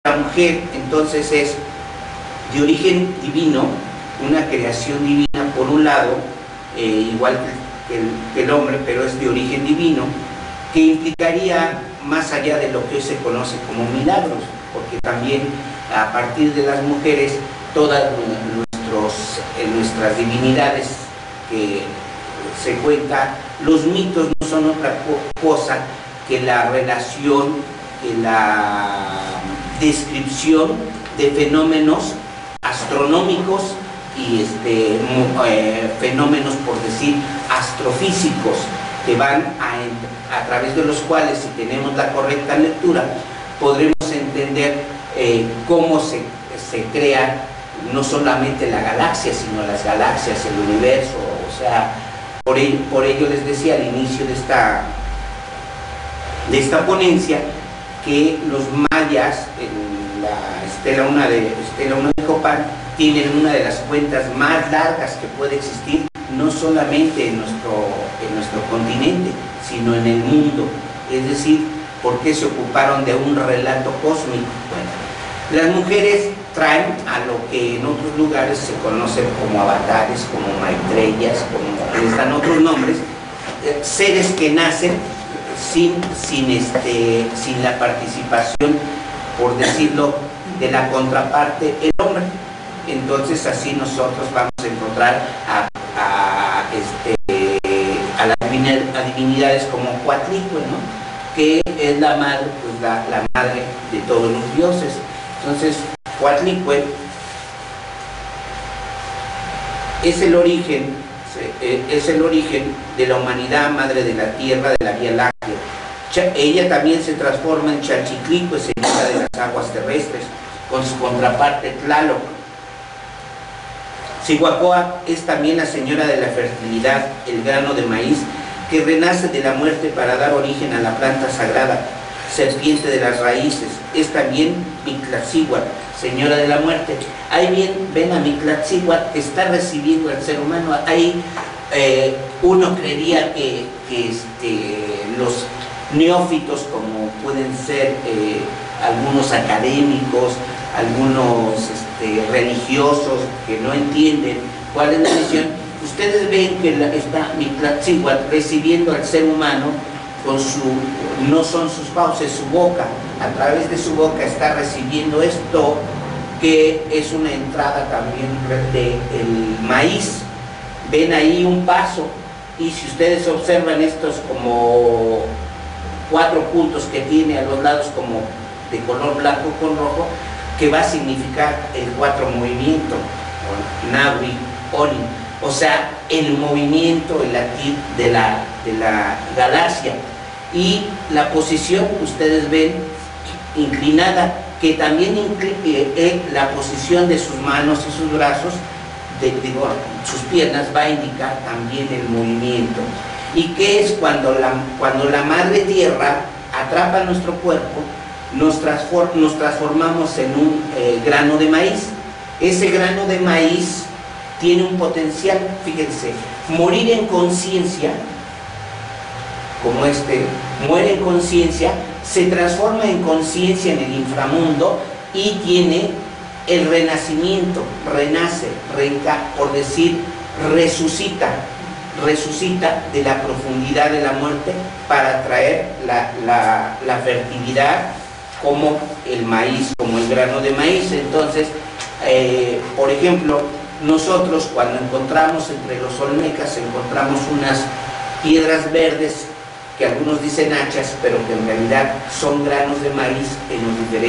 La mujer entonces es de origen divino, una creación divina por un lado, igual que el hombre, pero es de origen divino, que implicaría más allá de lo que hoy se conoce como milagros, porque también a partir de las mujeres todas nuestras divinidades que se cuenta, los mitos no son otra cosa que la relación, que la descripción de fenómenos astronómicos y fenómenos, por decir, astrofísicos, que van a través de los cuales, si tenemos la correcta lectura, podremos entender cómo se crea no solamente la galaxia, sino las galaxias, el universo. O sea, por ello les decía al inicio de esta ponencia que los mayas en la Estela 1 de Copán tienen una de las cuentas más largas que puede existir, no solamente en nuestro continente, sino en el mundo. Es decir, ¿por qué se ocuparon de un relato cósmico? Bueno, las mujeres traen a lo que en otros lugares se conocen como avatares, como maestrellas, como les dan otros nombres, seres que nacen sin la participación, por decirlo, de la contraparte, el hombre. Entonces así nosotros vamos a encontrar a divinidades como Coatlicue, ¿no?, que es la madre, pues la madre de todos los dioses. Entonces Coatlicue es el origen de la humanidad, madre de la tierra, de la Vía Láctea. Ella también se transforma en Chalchiclicue, señora de las aguas terrestres, con su contraparte Tlaloc. Zihuacóa es también la señora de la fertilidad, el grano de maíz que renace de la muerte para dar origen a la planta sagrada, serpiente de las raíces. Es también Mictlatzíhuatl, señora de la muerte. Ahí bien ven a Mictlatzíhuatl que está recibiendo al ser humano. Ahí uno creería que los neófitos, como pueden ser algunos académicos, algunos religiosos que no entienden cuál es la misión, ustedes ven que está Mictlatzíhuatl recibiendo al ser humano con no son sus fauces, su boca. A través de su boca está recibiendo esto, que es una entrada también del maíz. Ven ahí un paso, y si ustedes observan estos como 4 puntos que tiene a los lados como de color blanco con rojo, que va a significar el 4 movimiento, Nabri, Orin, o sea, el movimiento, el latir de la galaxia. Y la posición, ustedes ven, inclinada, que también la posición de sus manos y sus brazos, sus piernas, va a indicar también el movimiento. ¿Y qué es cuando la madre tierra atrapa nuestro cuerpo? Nos transformamos en un grano de maíz. Ese grano de maíz tiene un potencial, fíjense, morir en conciencia, como muere en conciencia, se transforma en conciencia en el inframundo y tiene el renacimiento, renace, por decir, resucita de la profundidad de la muerte para traer la fertilidad, como el maíz, como el grano de maíz. Entonces, por ejemplo, nosotros cuando encontramos entre los olmecas, encontramos unas piedras verdes que algunos dicen hachas, pero que en realidad son granos de maíz en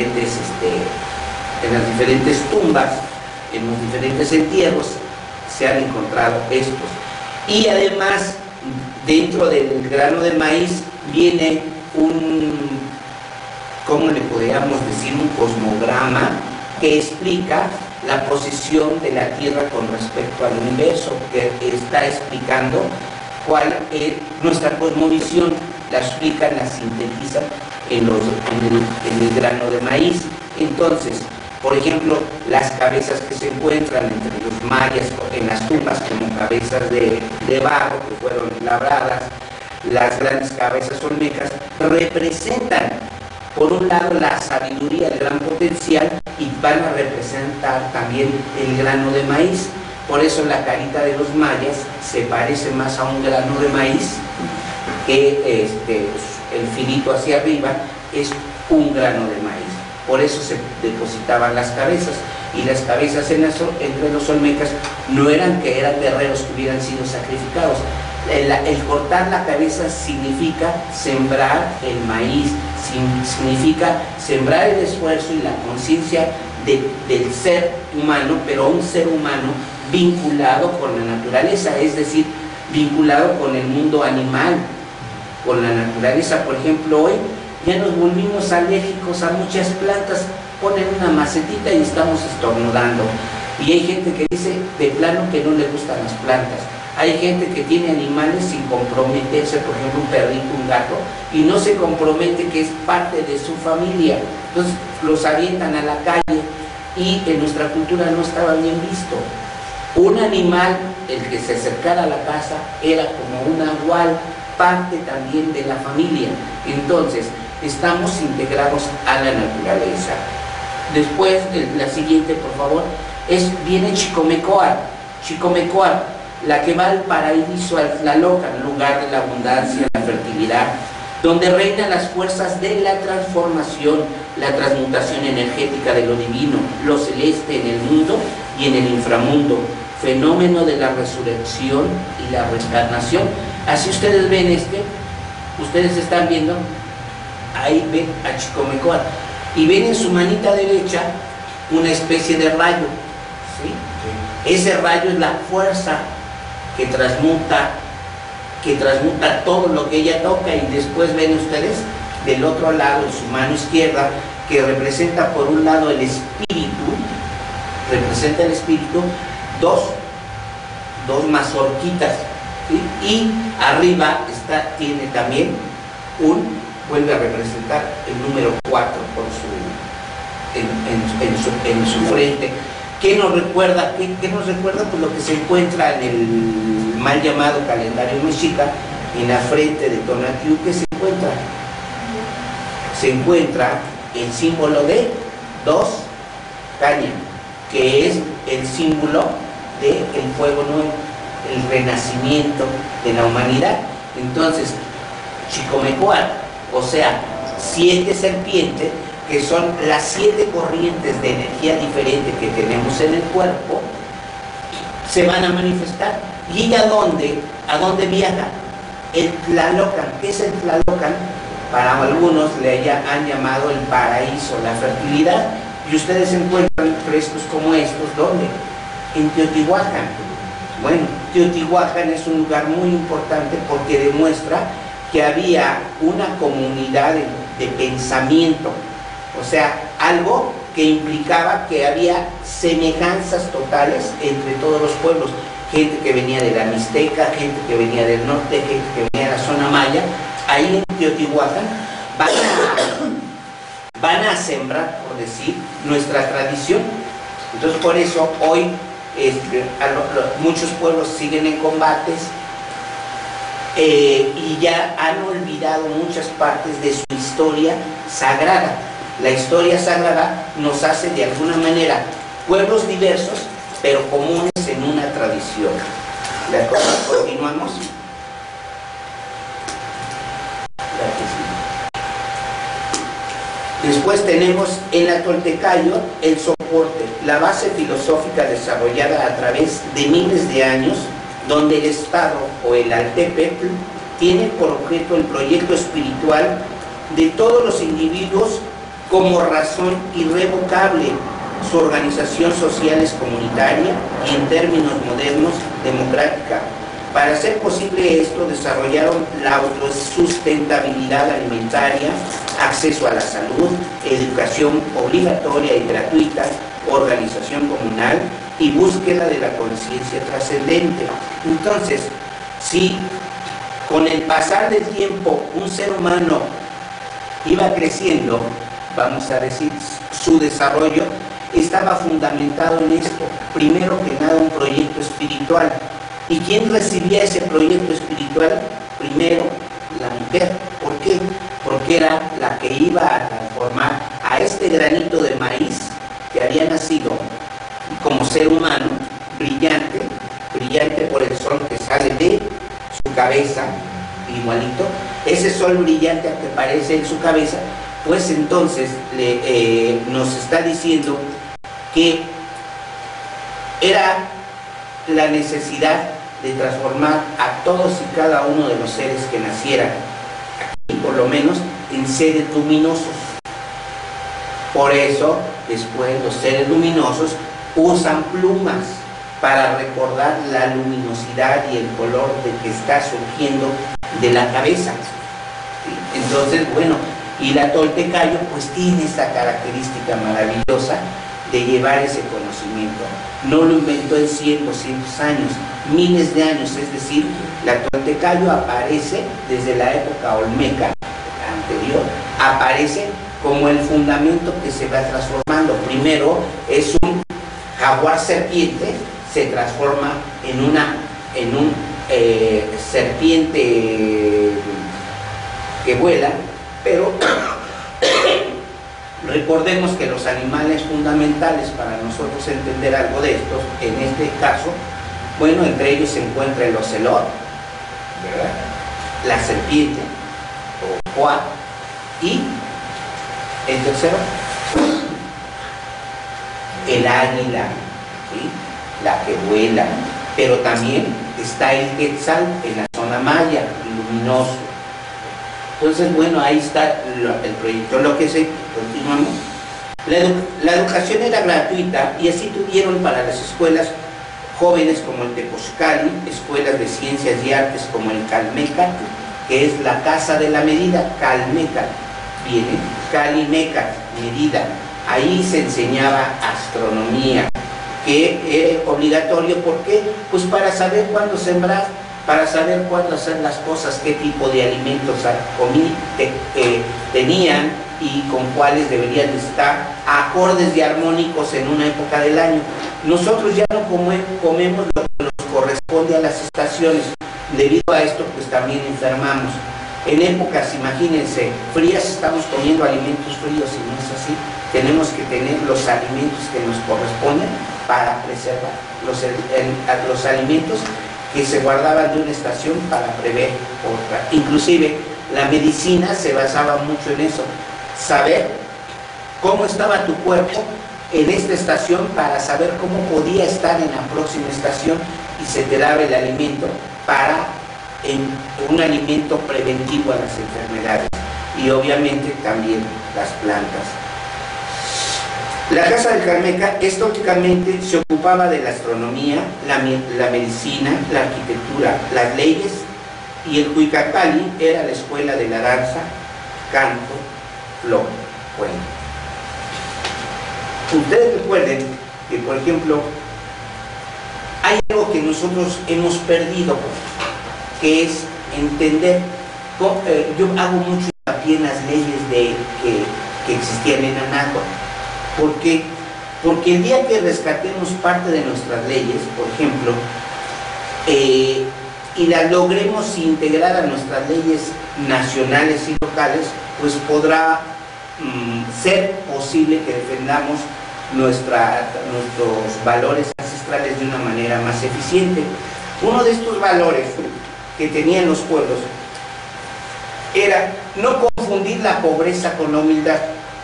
las diferentes tumbas, en los diferentes entierros se han encontrado estos. Y además, dentro del grano de maíz viene ¿cómo le podríamos decir? Un cosmograma que explica la posición de la Tierra con respecto al universo, que está explicando cuál es nuestra cosmovisión, la explican, la sintetizan en el grano de maíz. Entonces, por ejemplo, las cabezas que se encuentran entre los mayas en las tumbas como cabezas de barro que fueron labradas, las grandes cabezas olmecas representan por un lado la sabiduría, el gran potencial, y van a representar también el grano de maíz. Por eso la carita de los mayas se parece más a un grano de maíz, que el filito hacia arriba es un grano de maíz. Por eso se depositaban las cabezas, y las cabezas entre los olmecas no eran que eran guerreros que hubieran sido sacrificados. El cortar la cabeza significa sembrar el maíz, significa sembrar el esfuerzo y la conciencia del ser humano, pero un ser humano vinculado con la naturaleza, es decir, vinculado con el mundo animal, con la naturaleza. Por ejemplo, hoy ya nos volvimos alérgicos a muchas plantas, ponen una macetita y estamos estornudando. Y hay gente que dice de plano que no le gustan las plantas. Hay gente que tiene animales sin comprometerse, por ejemplo un perrito, un gato, y no se compromete que es parte de su familia. Entonces los avientan a la calle, y en nuestra cultura no estaba bien visto. Un animal, el que se acercara a la casa, era como un nahual, parte también de la familia. Entonces estamos integrados a la naturaleza. Después, la siguiente, por favor, viene Chicomecoatl. Chicomecoatl, la que va al paraíso, al Tlalocan, lugar de la abundancia, la fertilidad, donde reinan las fuerzas de la transformación, la transmutación energética de lo divino, lo celeste en el mundo y en el inframundo, fenómeno de la resurrección y la reencarnación. Así ustedes ven ustedes están viendo, ahí ven a Chicomecoatl, y ven en su manita derecha una especie de rayo, ¿sí? Ese rayo es la fuerza que transmuta todo lo que ella toca. Y después ven ustedes del otro lado, en su mano izquierda, que representa por un lado el espíritu, dos mazorquitas, ¿sí? Y arriba tiene también vuelve a representar el número 4 en su frente. ¿Qué nos recuerda? Pues lo que se encuentra en el mal llamado calendario mexica, en la frente de Tonatiuh. ¿Qué se encuentra? Se encuentra el símbolo de 2 cañas, que es el símbolo del fuego nuevo, el renacimiento de la humanidad. Entonces, Chicomecoatl, o sea, 7 serpientes, que son las 7 corrientes de energía diferente que tenemos en el cuerpo, se van a manifestar. ¿Y ella a dónde viaja? El Tlalocan. ¿Qué es el Tlalocan? Para algunos han llamado el paraíso, la fertilidad. Y ustedes encuentran frescos como estos, ¿dónde? En Teotihuacán. Bueno, Teotihuacán es un lugar muy importante porque demuestra que había una comunidad de pensamiento, o sea, algo que implicaba que había semejanzas totales entre todos los pueblos, gente que venía de la Mixteca, gente que venía del norte, gente que venía de la zona maya. Ahí en Teotihuacán van a sembrar, por decir, nuestra tradición. Entonces por eso hoy muchos pueblos siguen en combates, y ya han olvidado muchas partes de su historia sagrada. La historia sagrada nos hace de alguna manera pueblos diversos, pero comunes en una tradición. ¿De acuerdo? Continuamos. Después tenemos en la Toltecayo el soporte, la base filosófica desarrollada a través de miles de años, donde el Estado o el Altepetl tiene por objeto el proyecto espiritual de todos los individuos como razón irrevocable. Su organización social es comunitaria y, en términos modernos, democrática. Para hacer posible esto, desarrollaron la autosustentabilidad alimentaria, acceso a la salud, educación obligatoria y gratuita, organización comunal y búsqueda de la conciencia trascendente. Entonces, si con el pasar del tiempo un ser humano iba creciendo, vamos a decir, su desarrollo estaba fundamentado en esto. Primero que nada, un proyecto espiritual. ¿Y quién recibía ese proyecto espiritual? Primero, la mujer. ¿Por qué? Porque era la que iba a transformar a este granito de maíz que había nacido como ser humano, brillante, brillante por el sol que sale de su cabeza, igualito, ese sol brillante que aparece en su cabeza, pues entonces nos está diciendo que era la necesidad de transformar a todos y cada uno de los seres que nacieran, aquí por lo menos, en seres luminosos. Por eso, después los seres luminosos usan plumas para recordar la luminosidad y el color de que está surgiendo de la cabeza. ¿Sí? Entonces, bueno, y la Toltecayo pues tiene esa característica maravillosa de llevar ese conocimiento. No lo inventó en 100, 200 años, miles de años, es decir, la Toltecayo aparece desde la época olmeca anterior, aparece como el fundamento que se va transformando. Primero es un jaguar serpiente, se transforma en un serpiente que vuela, pero recordemos que los animales fundamentales para nosotros entender algo de estos, en este caso, bueno, entre ellos se encuentra el ocelot, ¿verdad?, la serpiente, o cuá, y el tercero, el águila, ¿sí?, la que vuela, pero también está el quetzal en la zona maya, luminoso. Entonces, bueno, ahí está el proyecto. Continuamos. La educación era gratuita y así tuvieron para las escuelas jóvenes como el Tepozcali, escuelas de ciencias y artes como el Calmecat, que es la casa de la medida. Calmecat viene, Calimecat, medida. Ahí se enseñaba astronomía, que era obligatorio. ¿Por qué? Pues para saber cuándo sembrar, para saber cuándo hacer las cosas, qué tipo de alimentos tenían y con cuáles deberían estar acordes y armónicos en una época del año. Nosotros ya no comemos lo que nos corresponde a las estaciones. Debido a esto, pues también enfermamos. En épocas, imagínense, frías, estamos comiendo alimentos fríos y no es así. Tenemos que tener los alimentos que nos corresponden para preservar los alimentos que se guardaban de una estación para prever otra. Inclusive la medicina se basaba mucho en eso, saber cómo estaba tu cuerpo en esta estación para saber cómo podía estar en la próxima estación y se te daba el alimento para un alimento preventivo a las enfermedades y obviamente también las plantas. La Casa del Calmeca históricamente se ocupaba de la astronomía, la medicina, la arquitectura, las leyes, y el Cuicacali era la escuela de la danza, canto, flor, cuento. Ustedes recuerden que, por ejemplo, hay algo que nosotros hemos perdido, que es entender. Yo hago mucho hincapié en las leyes que existían en Anáhuac. ¿Por qué? Porque el día que rescatemos parte de nuestras leyes, por ejemplo, y las logremos integrar a nuestras leyes nacionales y locales, pues podrá ser posible que defendamos nuestros valores ancestrales de una manera más eficiente. Uno de estos valores que tenían los pueblos era no confundir la pobreza con la humildad.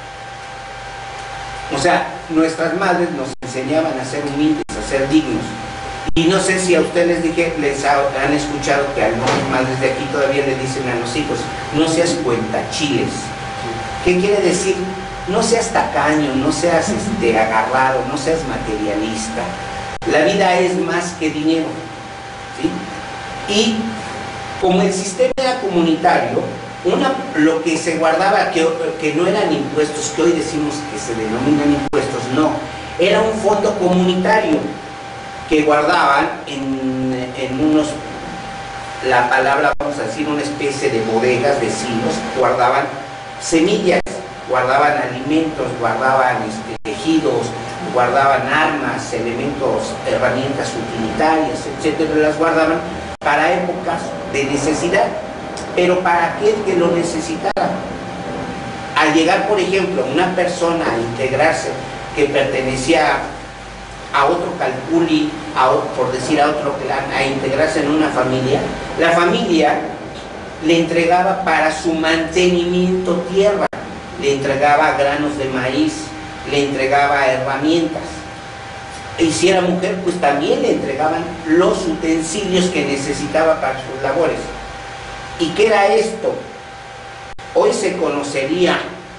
O sea, nuestras madres nos enseñaban a ser humildes, a ser dignos. Y no sé si a ustedes les han escuchado que algunas madres de aquí todavía le dicen a los hijos: no seas cuentachiles. ¿Qué quiere decir? No seas tacaño, no seas agarrado, no seas materialista. La vida es más que dinero, ¿sí? Y como el sistema era comunitario, lo que se guardaba, que no eran impuestos, que hoy decimos que se denominan impuestos, no, era un fondo comunitario que guardaban en unos, la palabra, vamos a decir, una especie de bodegas, de silos, guardaban semillas, guardaban alimentos, guardaban tejidos, guardaban armas, elementos, herramientas utilitarias, etcétera, las guardaban para épocas de necesidad, pero para aquel que lo necesitara. llegar, por ejemplo, una persona a integrarse que pertenecía a otro calpuli, por decir a otro clan, a integrarse en una familia, la familia le entregaba para su mantenimiento tierra, le entregaba granos de maíz, le entregaba herramientas. Y si era mujer, pues también le entregaban los utensilios que necesitaba para sus labores. ¿Y qué era esto? Hoy se conocería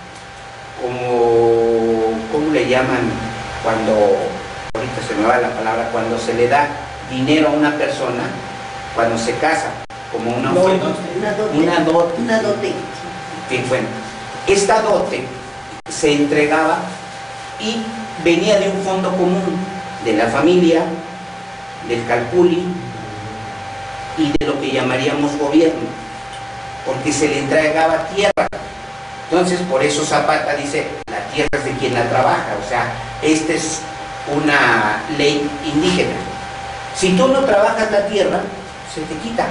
como, ¿cómo le llaman? Cuando, ahorita se me va la palabra, cuando se le da dinero a una persona, cuando se casa, como una ofrenda, una dote. Que bueno, esta dote se entregaba y venía de un fondo común, de la familia, del calpuli y de lo que llamaríamos gobierno, porque se le entregaba tierra. Entonces, por eso Zapata dice, la tierra es de quien la trabaja, o sea, esta es una ley indígena. Si tú no trabajas la tierra, se te quita.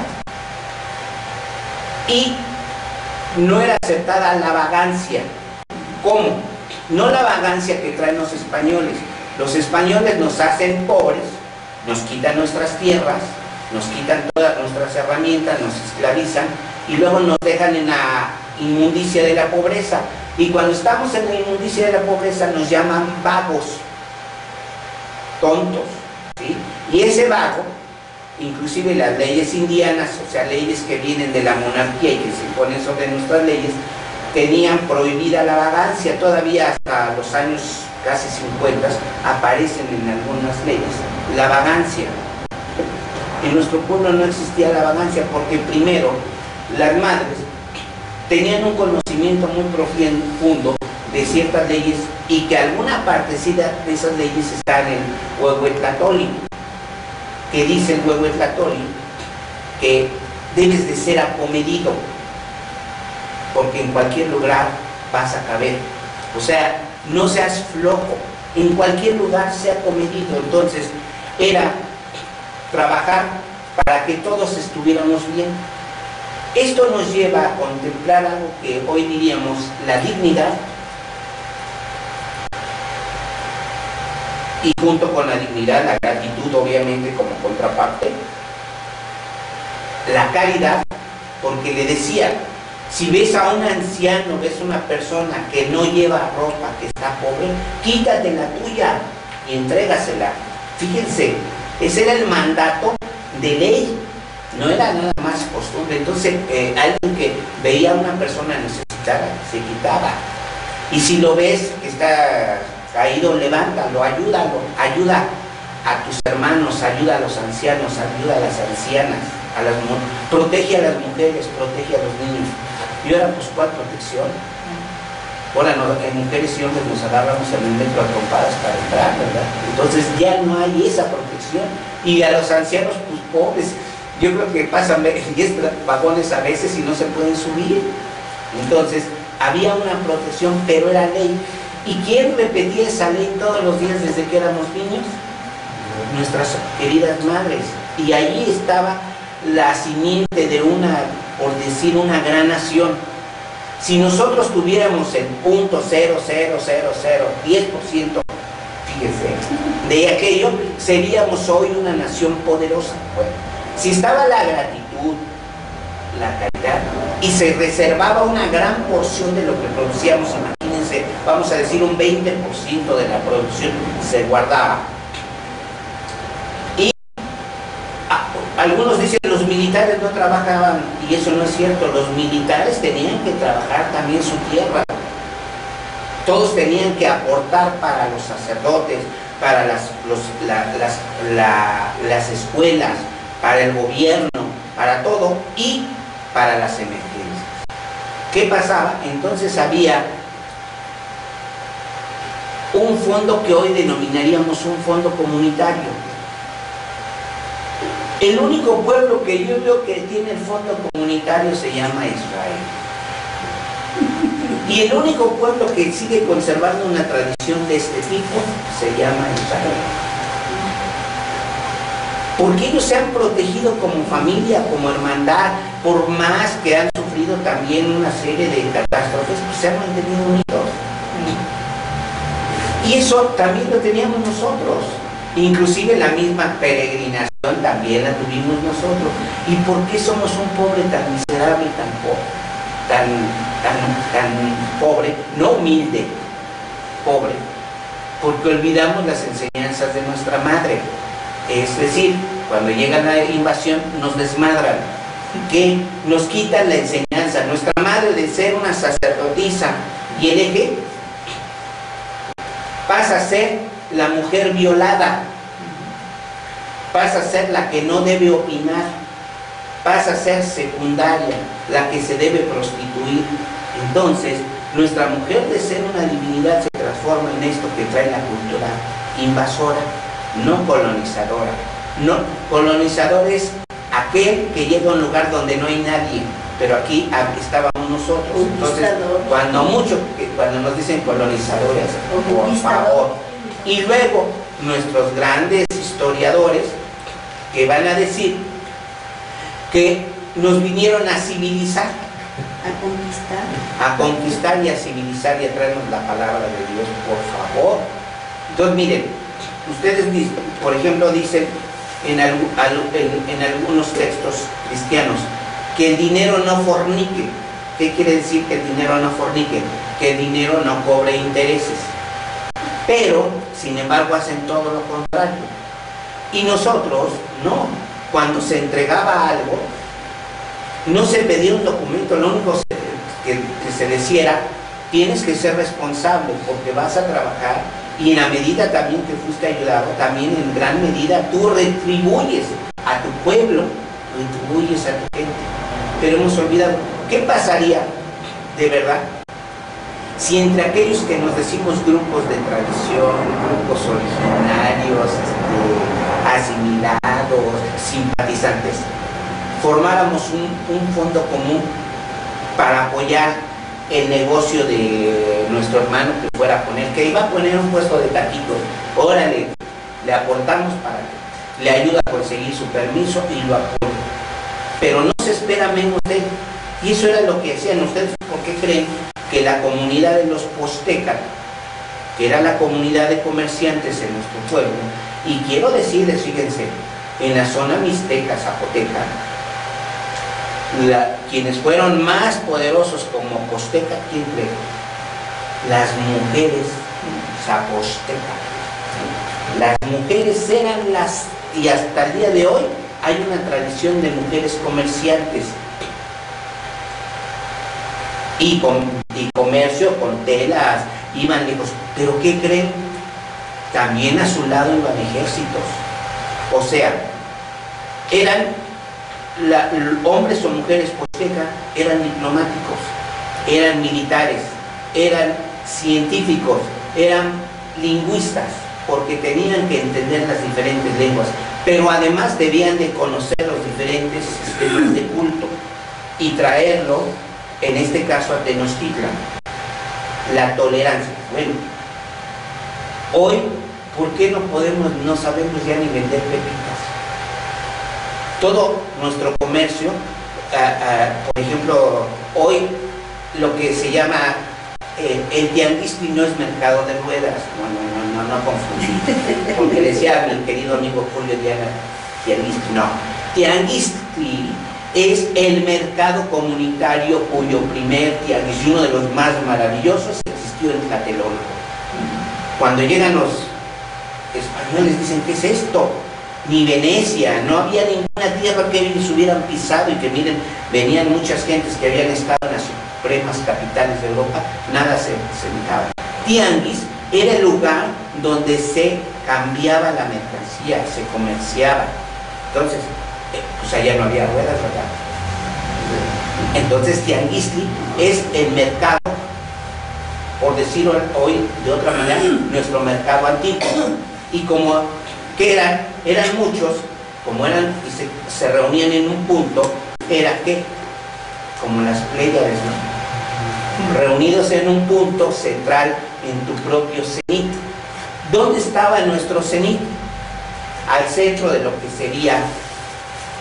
Y no era aceptada la vagancia. ¿Cómo? No la vagancia que traen los españoles. Los españoles nos hacen pobres, nos quitan nuestras tierras, nos quitan todas nuestras herramientas, nos esclavizan y luego nos dejan en la inmundicia de la pobreza. Y cuando estamos en la inmundicia de la pobreza nos llaman vagos, tontos, ¿sí? Y ese vago, inclusive las leyes indianas, o sea, leyes que vienen de la monarquía y que se ponen sobre nuestras leyes, tenían prohibida la vagancia. Todavía hasta los años casi 50 aparecen en algunas leyes la vagancia. En nuestro pueblo no existía la vagancia porque primero las madres tenían un conocimiento muy profundo de ciertas leyes y que alguna partecita de esas leyes está en el Huehuetlatólico, que dice el Huehuetlatólico que debes de ser acomedido porque en cualquier lugar vas a caber. O sea, no seas flojo, en cualquier lugar sea comedido. Entonces era trabajar para que todos estuviéramos bien. Esto nos lleva a contemplar algo que hoy diríamos la dignidad, y junto con la dignidad la gratitud, obviamente, como contraparte, la caridad, porque le decía, si ves a un anciano, ves a una persona que no lleva ropa, que está pobre, quítate la tuya y entrégasela. Fíjense, ese era el mandato de ley, no era nada más costumbre. Entonces, alguien que veía a una persona necesitada, se quitaba. Y si lo ves que está caído, levántalo, ayúdalo, ayuda a tus hermanos, ayuda a los ancianos, ayuda a las ancianas, protege a las mujeres, protege a los niños. Y ahora pues, ¿cuál protección? Ahora en mujeres y hombres nos agarramos en el metro a trompadas para entrar, ¿verdad? Entonces ya no hay esa protección. Y a los ancianos, pues pobres, yo creo que pasan 10 vagones a veces y no se pueden subir. Entonces había una protección, pero era ley. ¿Y quién repetía esa ley todos los días desde que éramos niños? Nuestras queridas madres. Y allí estaba la simiente de una, por decir, una gran nación. Si nosotros tuviéramos el 0.000010%, fíjense, de aquello, seríamos hoy una nación poderosa. Bueno, si estaba la gratitud, la caridad, y se reservaba una gran porción de lo que producíamos, imagínense, vamos a decir un 20% de la producción se guardaba. Algunos dicen los militares no trabajaban, y eso no es cierto. Los militares tenían que trabajar también su tierra. Todos tenían que aportar para los sacerdotes, para las escuelas, para el gobierno, para todo y para las emergencias. ¿Qué pasaba? Entonces había un fondo que hoy denominaríamos un fondo comunitario. El único pueblo que yo veo que tiene el fondo comunitario se llama Israel. Y el único pueblo que sigue conservando una tradición de este tipo se llama Israel. Porque ellos se han protegido como familia, como hermandad, por más que han sufrido también una serie de catástrofes, pues se han mantenido unidos. Y eso también lo teníamos nosotros. Inclusive la misma peregrinación también la tuvimos nosotros. ¿Y por qué somos un pobre tan miserable, tan pobre? No humilde, pobre. Porque olvidamos las enseñanzas de nuestra madre. Es decir, cuando llega la invasión nos desmadran, que nos quitan la enseñanza. Nuestra madre, de ser una sacerdotisa y hereje, pasa a ser la mujer violada, pasa a ser la que no debe opinar, pasa a ser secundaria, la que se debe prostituir. Entonces, nuestra mujer, de ser una divinidad, se transforma en esto que trae la cultura invasora, no colonizadora. No, colonizador es aquel que llega a un lugar donde no hay nadie, pero aquí estábamos nosotros. Entonces, cuando nos dicen colonizadores, por favor. Y luego nuestros grandes historiadores que van a decir que nos vinieron a civilizar, a conquistar y a civilizar y a traernos la palabra de Dios, por favor. Entonces, miren, ustedes, por ejemplo, dicen en algunos textos cristianos que el dinero no fornique. ¿Qué quiere decir que el dinero no fornique? Que el dinero no cobre intereses. Pero, sin embargo, hacen todo lo contrario. Y nosotros, no. Cuando se entregaba algo, no se pedía un documento, lo único que se decía era: tienes que ser responsable porque vas a trabajar, y en la medida también que fuiste ayudado, también en gran medida tú retribuyes a tu pueblo, retribuyes a tu gente. Pero hemos olvidado. ¿Qué pasaría de verdad si entre aquellos que nos decimos grupos de tradición, grupos originarios, asimilados, simpatizantes, formáramos un fondo común para apoyar el negocio de nuestro hermano que fuera a poner, que iba a poner un puesto de taquitos? Órale, le aportamos para que le ayude a conseguir su permiso y lo apoya. Pero no se espera menos de él. Y eso era lo que hacían ustedes. ¿Por qué creen que la comunidad de los Postecas, que era la comunidad de comerciantes en nuestro pueblo, y quiero decirles, fíjense, en la zona mixteca, zapoteca, quienes fueron más poderosos como Posteca, ¿quién cree? Las mujeres zapostecas. Las mujeres eran y hasta el día de hoy hay una tradición de mujeres comerciantes y comercio con telas, iban lejos. Pero ¿qué creen? También a su lado iban ejércitos. O sea, eran hombres o mujeres postecas, eran diplomáticos, eran militares, eran científicos, eran lingüistas, porque tenían que entender las diferentes lenguas, pero además debían de conocer los diferentes sistemas de culto y traerlo, en este caso a Tenochtitlan, la tolerancia. Bueno, hoy, ¿por qué no sabemos ya ni vender pepitas? Todo nuestro comercio, por ejemplo, hoy lo que se llama el tianguistli no es mercado de ruedas, no confundir, porque decía mi querido amigo Julio Diana, tianguistli, no, tianguistli es el mercado comunitario cuyo primer tianguis, y uno de los más maravillosos, existió en Tlatelolco. Cuando llegan los españoles dicen: ¿qué es esto? Ni Venecia, no había ninguna tierra que ellos hubieran pisado, y que miren, venían muchas gentes que habían estado en las supremas capitales de Europa, nada se sentaba. Tianguis era el lugar donde se cambiaba la mercancía, se comerciaba. Entonces, pues allá no había ruedas, ¿verdad? Entonces tianguistli es el mercado, por decirlo hoy de otra manera, nuestro mercado antiguo. Y como que eran muchos, como eran y se reunían en un punto, era que, como las Pléyades, ¿no? Reunidos en un punto central en tu propio cenit. ¿Dónde estaba nuestro cenit? Al centro de lo que sería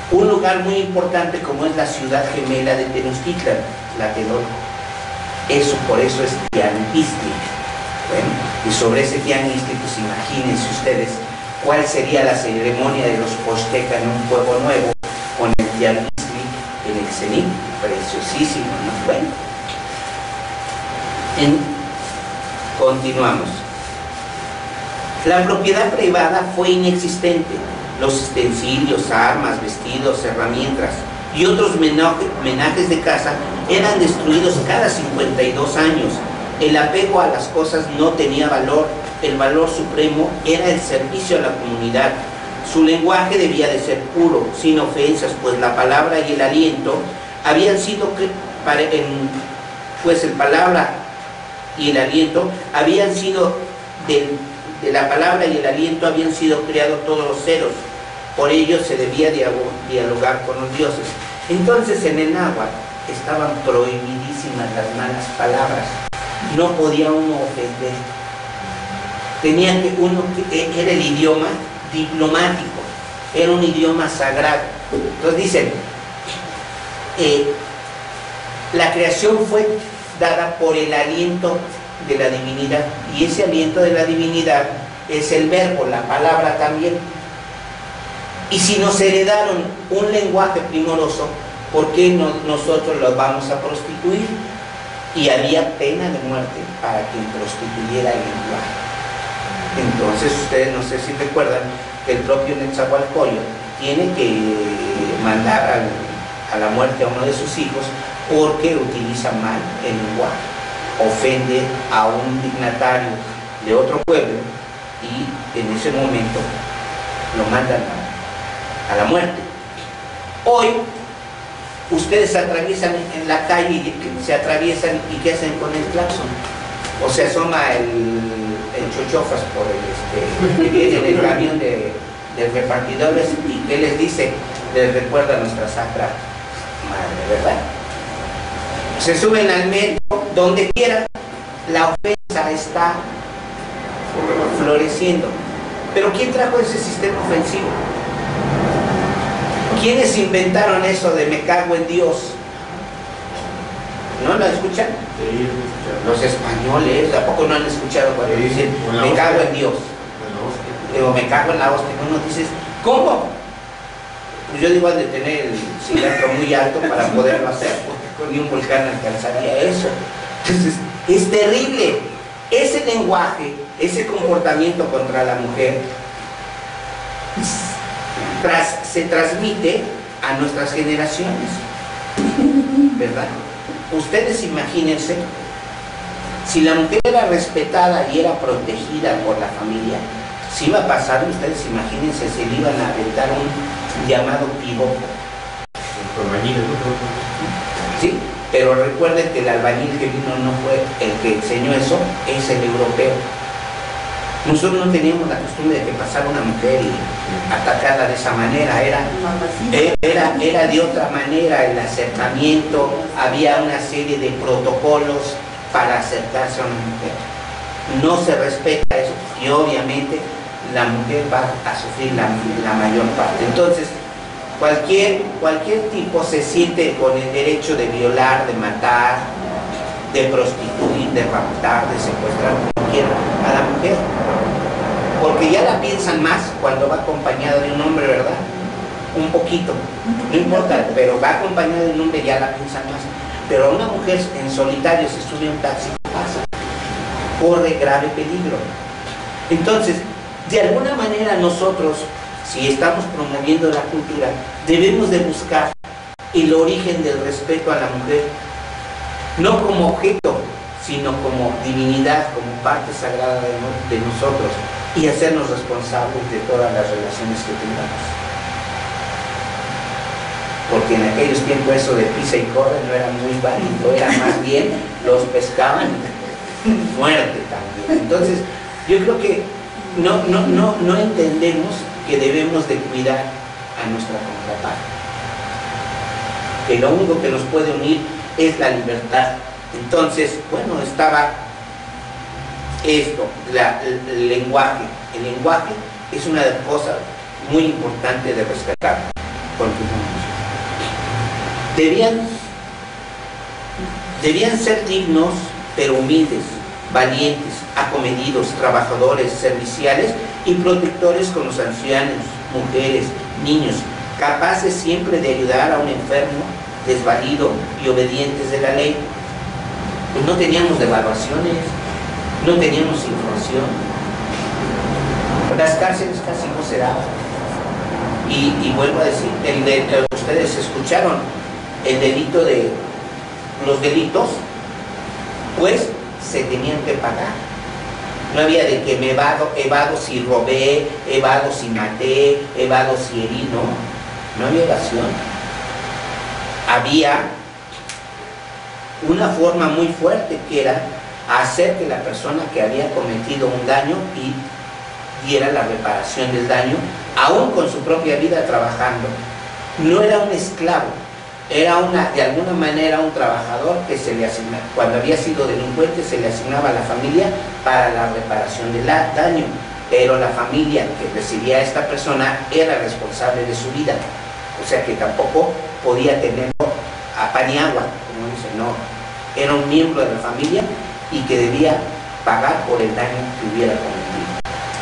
un lugar muy importante como es la ciudad gemela de Tenochtitlan, Tlatelolco. Eso, por eso es Tianguistli. Bueno, y sobre ese Tianguistli, pues imagínense ustedes cuál sería la ceremonia de los Poztecas en un pueblo nuevo con el Tianguistli en el cenit, preciosísimo, ¿no? Bueno, continuamos. La propiedad privada fue inexistente. Los utensilios, armas, vestidos, herramientas y otros menajes de casa eran destruidos cada 52 años. El apego a las cosas no tenía valor. El valor supremo era el servicio a la comunidad. Su lenguaje debía de ser puro, sin ofensas, pues la palabra y el aliento habían sido pues el palabra y el aliento habían sido de la palabra y el aliento habían sido creados todos los seres. Por ello se debía dialogar con los dioses. Entonces en el náhuatl estaban prohibidísimas las malas palabras. No podía uno ofender. Tenía que era el idioma diplomático, era un idioma sagrado. Entonces dicen, la creación fue dada por el aliento de la divinidad, y ese aliento de la divinidad es el verbo, la palabra también. Y si nos heredaron un lenguaje primoroso, ¿por qué nosotros lo vamos a prostituir? Y había pena de muerte para quien prostituyera el lenguaje. Entonces ustedes, no sé si recuerdan, que el propio Netzahualcóyotl tiene que mandar a la muerte a uno de sus hijos porque utiliza mal el lenguaje, ofende a un dignatario de otro pueblo y en ese momento lo mandan a la muerte. Hoy ustedes atraviesan en la calle y se atraviesan y ¿qué hacen con el claxon? O se asoma el chochofas por que viene en el camión de repartidores y ¿qué les dice? Les recuerda a nuestra sacra madre, ¿verdad? Se suben al metro, donde quiera, la ofensa está floreciendo. Pero ¿quién trajo ese sistema ofensivo? ¿Quiénes inventaron eso de me cago en Dios? ¿No lo escuchan? Sí, los españoles, ¿tampoco no han escuchado cuando dicen me cago en Dios? O me cago en la hostia. Uno dices, ¿cómo? Pues yo digo, han de tener el cilantro muy alto para poderlo hacer, porque ni un volcán alcanzaría eso. Entonces, es terrible. Ese lenguaje, ese comportamiento contra la mujer se transmite a nuestras generaciones, ¿verdad? Ustedes imagínense, si la mujer era respetada y era protegida por la familia, si iba a pasar, ustedes imagínense, se le iban a aventar un llamado piropo. Sí, pero recuerden que el albañil que vino no fue el que enseñó eso, es el europeo. Nosotros no teníamos la costumbre de que pasara una mujer y atacarla de esa manera, era de otra manera el acercamiento, había una serie de protocolos para acercarse a una mujer. No se respeta eso y obviamente la mujer va a sufrir la mayor parte. Entonces, cualquier tipo se siente con el derecho de violar, de matar, de prostituir, de raptar, de secuestrar a la mujer, porque ya la piensan más cuando va acompañada de un hombre, ¿verdad? Un poquito, no importa, pero va acompañada de un hombre, ya la piensan más. Pero a una mujer en solitario se sube a un taxi, pasa, corre grave peligro. Entonces, de alguna manera nosotros, si estamos promoviendo la cultura, debemos de buscar el origen del respeto a la mujer, no como objeto, sino como divinidad, como parte sagrada de nosotros, y hacernos responsables de todas las relaciones que tengamos. Porque en aquellos tiempos eso de pisa y corre no era muy válido, era más bien los pescaban muerte también. Entonces, yo creo que no entendemos que debemos de cuidar a nuestra contraparte, que lo único que nos puede unir es la libertad. Entonces, bueno, estaba esto, el lenguaje. El lenguaje es una cosa muy importante de rescatar. Continuamos. Debían ser dignos, pero humildes, valientes, acomedidos, trabajadores, serviciales y protectores con los ancianos, mujeres, niños, capaces siempre de ayudar a un enfermo, desvalido y obedientes de la ley. Pues no teníamos devaluaciones, no teníamos inflación, las cárceles casi no se daban. Y vuelvo a decir, ustedes escucharon el delito de los delitos, pues se tenían que pagar. No había de que me evado si robé, evado si maté, evado si herí, no había evasión. Había una forma muy fuerte que era hacer que la persona que había cometido un daño y diera la reparación del daño, aún con su propia vida trabajando. No era un esclavo, era de alguna manera un trabajador que se le asignaba, cuando había sido delincuente se le asignaba a la familia para la reparación del daño, pero la familia que recibía a esta persona era responsable de su vida, o sea que tampoco podía tenerlo a pan y agua, como dicen, no, era un miembro de la familia y que debía pagar por el daño que hubiera cometido.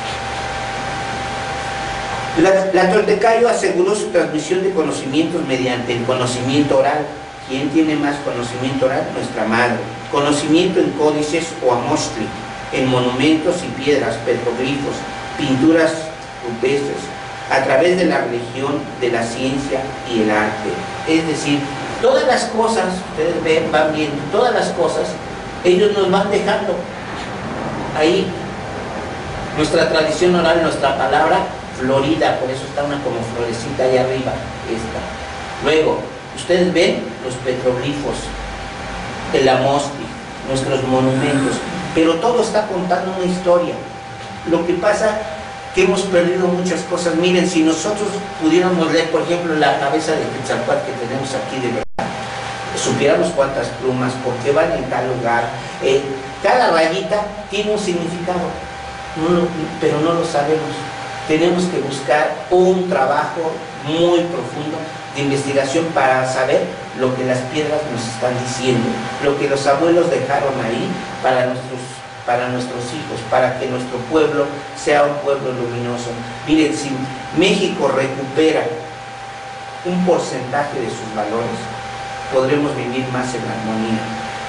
La Toltecayo aseguró su transmisión de conocimientos mediante el conocimiento oral. ¿Quién tiene más conocimiento oral? Nuestra madre. Conocimiento en códices o amostli, en monumentos y piedras, petroglifos, pinturas rupestres, a través de la religión, de la ciencia y el arte. Es decir, todas las cosas, ustedes van viendo, todas las cosas, ellos nos van dejando ahí. Nuestra tradición oral, nuestra palabra florida, por eso está una como florecita allá arriba, esta. Luego, ustedes ven los petroglifos, el amostli, nuestros monumentos, pero todo está contando una historia. Lo que pasa que hemos perdido muchas cosas. Miren, si nosotros pudiéramos leer, por ejemplo, la cabeza de Quetzalcóatl que tenemos aquí de verdad, supiéramos cuántas plumas, por qué van en tal lugar, cada rayita tiene un significado, pero no lo sabemos. Tenemos que buscar un trabajo muy profundo de investigación para saber lo que las piedras nos están diciendo, lo que los abuelos dejaron ahí para nuestros hijos, para que nuestro pueblo sea un pueblo luminoso. Miren, si México recupera un porcentaje de sus valores, podremos vivir más en armonía,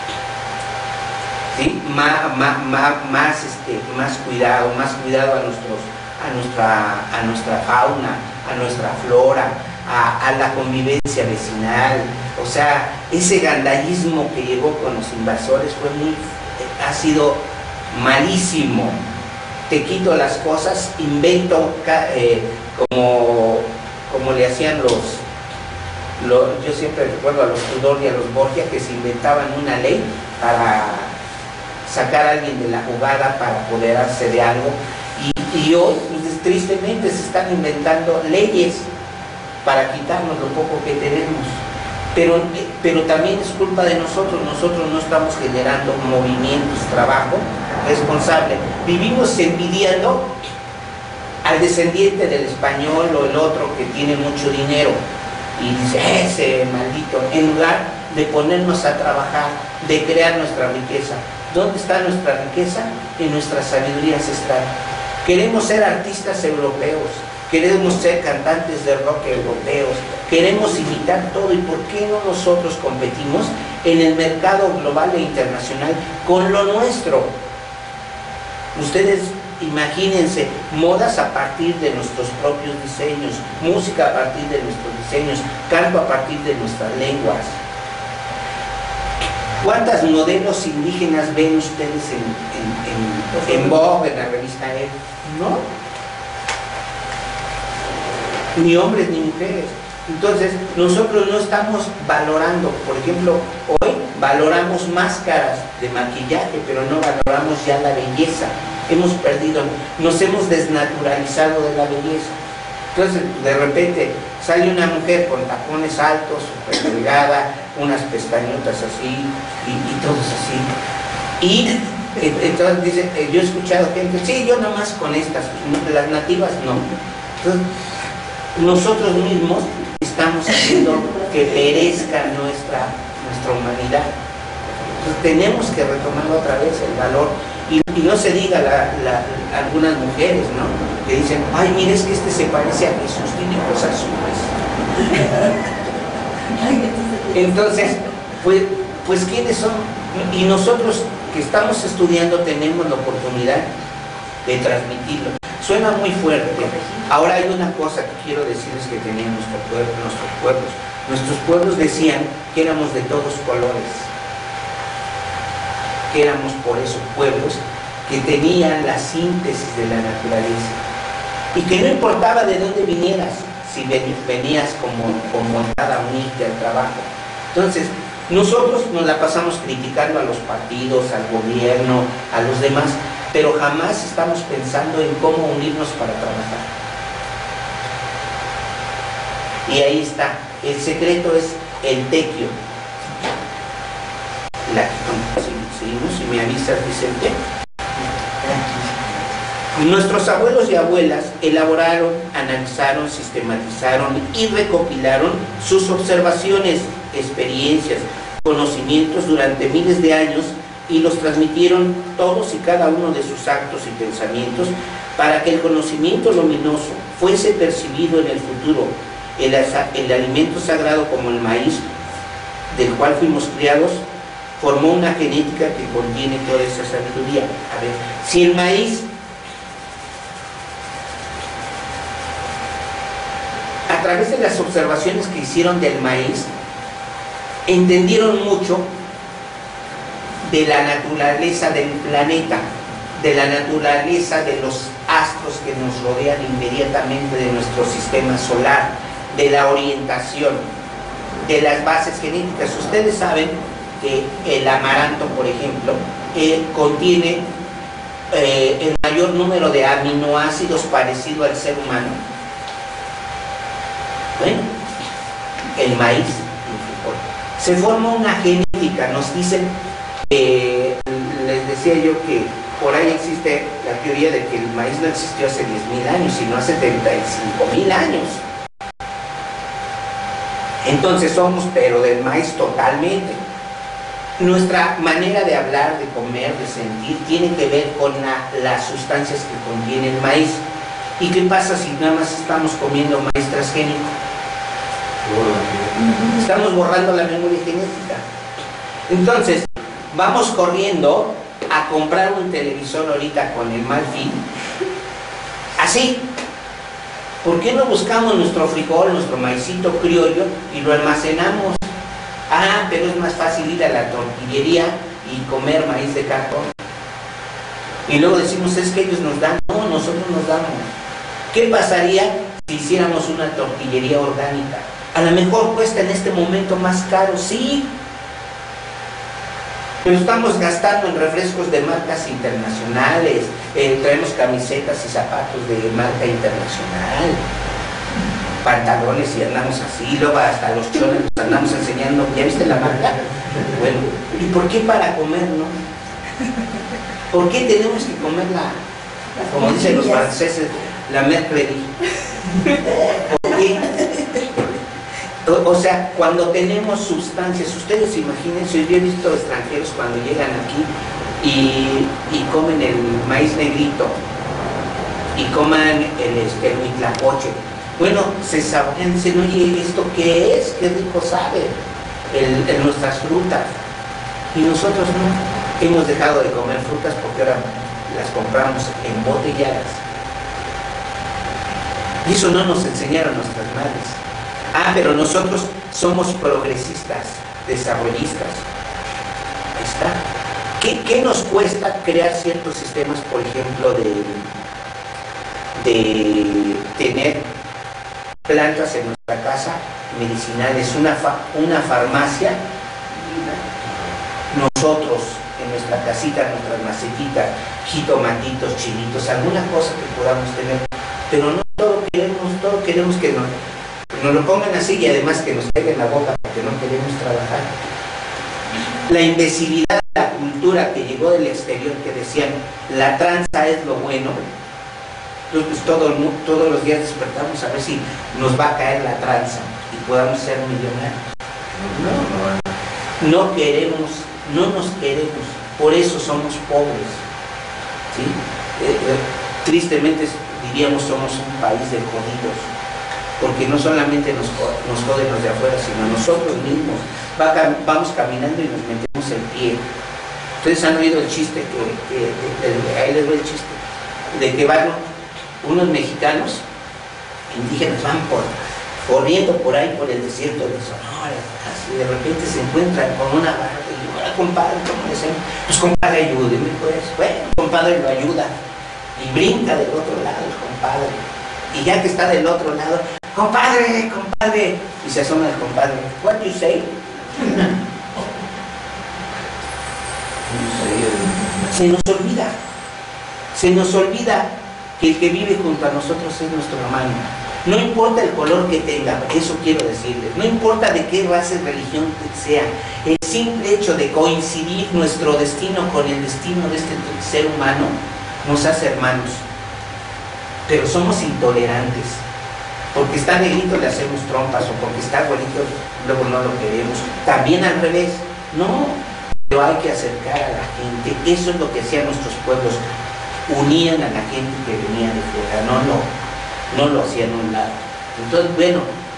¿sí? Más cuidado a nuestra fauna, a nuestra flora, a la convivencia vecinal. O sea, ese gandallismo que llegó con los invasores ha sido malísimo. Te quito las cosas, invento como le hacían yo siempre recuerdo a los Tudor y a los Borgia, que se inventaban una ley para sacar a alguien de la jugada, para apoderarse de algo. Y hoy, pues, tristemente, se están inventando leyes para quitarnos lo poco que tenemos. Pero también es culpa de nosotros. Nosotros no estamos generando movimientos, trabajo responsable. Vivimos envidiando al descendiente del español o el otro que tiene mucho dinero. Y dice, ese maldito, en lugar de ponernos a trabajar, de crear nuestra riqueza. ¿Dónde está nuestra riqueza? En nuestra sabiduría ancestral. Queremos ser artistas europeos, queremos ser cantantes de rock europeos, queremos imitar todo. ¿Y por qué no nosotros competimos en el mercado global e internacional con lo nuestro? Ustedes imagínense, modas a partir de nuestros propios diseños, música a partir de nuestros diseños, canto a partir de nuestras lenguas. ¿Cuántas modelos indígenas ven ustedes en Vogue, en la revista E? No. Ni hombres ni mujeres. Entonces, nosotros no estamos valorando, por ejemplo, hoy valoramos máscaras de maquillaje, pero no valoramos ya la belleza. Hemos perdido, nos hemos desnaturalizado de la belleza. Entonces, de repente, sale una mujer con tacones altos, súper delgada, unas pestañotas así, y todos así. Y entonces dice, yo he escuchado gente, sí, yo nomás con estas, las nativas no. Entonces, nosotros mismos estamos haciendo que perezca nuestra humanidad. Entonces, tenemos que retomar otra vez el valor. Y no se diga algunas mujeres, ¿no?, que dicen, ay, mire, es que este se parece a Jesús, tiene ojos azules. Entonces, pues ¿quiénes son? Y nosotros que estamos estudiando tenemos la oportunidad de transmitirlo. Suena muy fuerte. Ahora hay una cosa que quiero decirles que tenían nuestros pueblos. Nuestros pueblos decían que éramos de todos colores, que éramos por eso pueblos que tenían la síntesis de la naturaleza y que no importaba de dónde vinieras, si venías como entrada a unirte al trabajo. Entonces, nosotros nos la pasamos criticando a los partidos, al gobierno, a los demás, pero jamás estamos pensando en cómo unirnos para trabajar. Y ahí está, el secreto es el tequio. Seguimos, si me avisas, Vicente. Nuestros abuelos y abuelas elaboraron, analizaron, sistematizaron y recopilaron sus observaciones, experiencias, conocimientos durante miles de años y los transmitieron todos y cada uno de sus actos y pensamientos para que el conocimiento luminoso fuese percibido en el futuro. El alimento sagrado como el maíz, del cual fuimos criados, formó una genética que contiene toda esa sabiduría. A ver, si el maíz, a través de las observaciones que hicieron del maíz, entendieron mucho de la naturaleza del planeta, de la naturaleza de los astros que nos rodean inmediatamente de nuestro sistema solar, de la orientación, de las bases genéticas. Ustedes saben que el amaranto, por ejemplo, contiene el mayor número de aminoácidos parecido al ser humano. Bueno, el maíz, se forma una genética. Nos dicen, les decía yo que por ahí existe la teoría de que el maíz no existió hace 10.000 años, sino hace 75.000 años. Entonces somos, pero del maíz totalmente. Nuestra manera de hablar, de comer, de sentir, tiene que ver con las sustancias que contiene el maíz. ¿Y qué pasa si nada más estamos comiendo maíz transgénico? Estamos borrando la memoria genética. Entonces, vamos corriendo a comprar un televisor ahorita con el mal fin. Así. ¿Por qué no buscamos nuestro frijol, nuestro maicito criollo y lo almacenamos? Ah, pero es más fácil ir a la tortillería y comer maíz de cartón. Y luego decimos, es que ellos nos dan. No, nosotros nos damos. ¿Qué pasaría si hiciéramos una tortillería orgánica? A lo mejor cuesta en este momento más caro, sí. Pero estamos gastando en refrescos de marcas internacionales, traemos camisetas y zapatos de marca internacional, pantalones y andamos así, luego hasta los chones nos andamos enseñando, ¿ya viste la marca? Bueno, ¿y por qué para comer, no? ¿Por qué tenemos que comer como dicen los franceses, la mercredi? ¿Por qué? O sea, cuando tenemos sustancias, ustedes imagínense, yo he visto extranjeros cuando llegan aquí y comen el maíz negrito y coman el huitlacoche. Bueno, se saborean, dicen, oye, ¿esto qué es? ¿Qué rico sabe? Nuestras frutas. Y nosotros no, hemos dejado de comer frutas porque ahora las compramos embotelladas. Y eso no nos enseñaron nuestras madres. Ah, pero nosotros somos progresistas, desarrollistas. Ahí está. ¿Qué nos cuesta crear ciertos sistemas, por ejemplo, de tener plantas en nuestra casa, medicinales, una farmacia? Nosotros, en nuestra casita, nuestras macetitas, jitomatitos, chilitos, alguna cosa que podamos tener. Pero no todo queremos que nos lo pongan así y además que nos peguen la boca porque no queremos trabajar. La imbecilidad de la cultura que llegó del exterior, que decían la tranza es lo bueno. Entonces todos los días despertamos a ver si nos va a caer la tranza. Y podamos ser millonarios. No queremos, no nos queremos, por eso somos pobres, ¿sí? Tristemente diríamos somos un país de jodidos, porque no solamente nos joden los de afuera, sino nosotros mismos vamos caminando y nos metemos el pie. Ustedes han oído el chiste, ahí les doy el chiste, de que van unos mexicanos indígenas, van corriendo por ahí por el desierto de Sonora, así de repente se encuentran con una barca y hola compadre, ¿cómo le hacemos? Pues compadre, ayúdeme pues. Bueno, compadre lo ayuda y brinca del otro lado el compadre, y ya que está del otro lado, compadre, compadre, y se asoma el compadre, what you say? Se nos olvida que el que vive junto a nosotros es nuestro hermano. No importa el color que tenga, eso quiero decirles, no importa de qué raza y religión sea, el simple hecho de coincidir nuestro destino con el destino de este ser humano nos hace hermanos. Pero somos intolerantes, porque está negrito le hacemos trompas, o porque está bonito luego no lo queremos. También al revés, no, pero hay que acercar a la gente. Eso es lo que hacían nuestros pueblos, unían a la gente que venía de fuera, no lo hacían a un lado. Entonces, bueno,